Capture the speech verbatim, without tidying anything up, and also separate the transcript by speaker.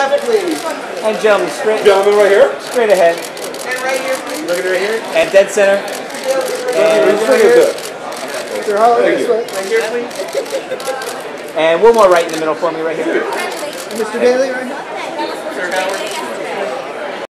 Speaker 1: left, please.
Speaker 2: And gentlemen, straight.
Speaker 3: Gentlemen, right here.
Speaker 2: Straight ahead.
Speaker 1: And right here, please.
Speaker 3: Look at right here.
Speaker 2: And dead center.
Speaker 3: And
Speaker 2: And
Speaker 3: right here.
Speaker 1: Sir, hold
Speaker 3: Thank
Speaker 1: this
Speaker 3: you.
Speaker 1: way. Right here, please.
Speaker 2: And one more right in the middle for me, right here.
Speaker 1: Mister Bailey, right here.
Speaker 4: Sir Howard.